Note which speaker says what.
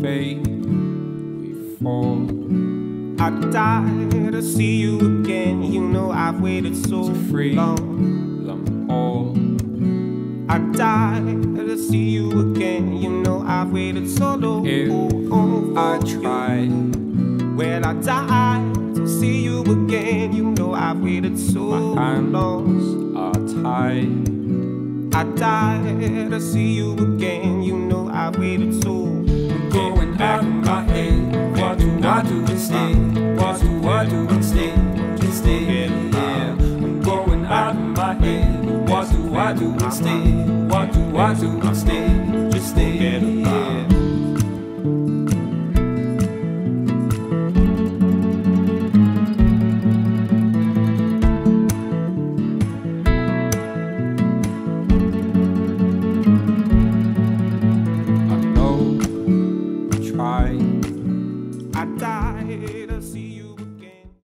Speaker 1: fade, we fall.
Speaker 2: I die to see you again. You know I've waited so long.
Speaker 1: Them all.
Speaker 2: I die to see you again. You know I've waited so long.
Speaker 1: If I try,
Speaker 2: well, I die to see you again. You know I've waited so long.
Speaker 1: are tied.
Speaker 2: I die to see you again. You know I've waited so long.
Speaker 1: Going out of my head. What do I do instead? What do I do instead? Yeah, I'm going out of my head. What do I do instead? What do I do instead?